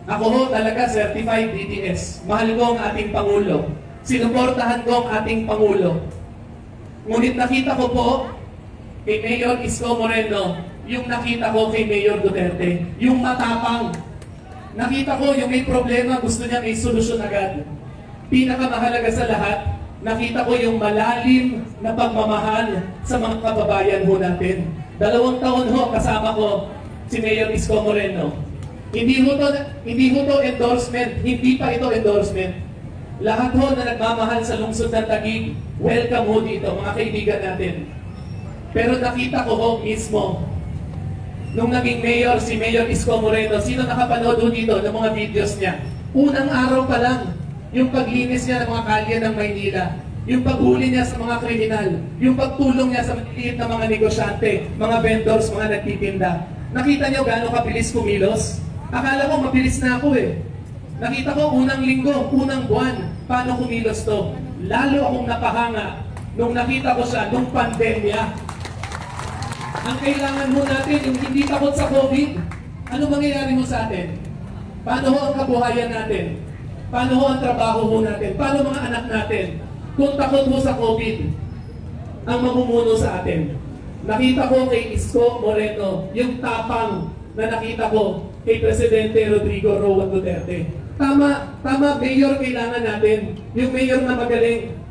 Ako ho talaga certified DDS. Mahal ko ang ating Pangulo. Sinuportahan ko ang ating Pangulo. Ngunit nakita ko po kay Mayor Isko Moreno yung nakita ko kay Mayor Duterte. Yung matapang. Nakita ko yung may problema, gusto niya may solusyon agad. Pinakamahalaga sa lahat, nakita ko yung malalim na pagmamahal sa mga kababayan ho natin. 2 taon ho kasama ko si Mayor Isko Moreno. Hindi ho to endorsement, hindi pa ito endorsement. Lahat ho na nagmamahal sa lungsod ng Taguig, welcome ho dito, mga kaibigan natin. Pero nakita ko ho mismo, nung naging mayor, si Mayor Isko Moreno, sino nakapanood ho dito ng mga videos niya? Unang araw pa lang, yung paglinis niya ng mga kalye ng Maynila, yung paghuli niya sa mga kriminal, yung pagtulong niya sa maliliit na mga negosyante, mga vendors, mga nagtitinda. Nakita niyo gaano kabilis kumilos? Akala ko mabilis na ako eh. Nakita ko unang linggo, unang buwan, paano kumilos to. Lalo akong napahanga nung nakita ko siya nung pandemya. Ang kailangan mo natin, yung hindi takot sa COVID, ano mangyayari mo sa atin? Paano ho ang kabuhayan natin? Paano ho ang trabaho ho natin? Paano mga anak natin? Kung takot ho sa COVID, ang mamumuno sa atin. Nakita ko kay Isko Moreno, yung tapang na nakita ko kay Presidente Rodrigo Roa Duterte. Tama, mayor kailangan natin. Yung mayor na magaling.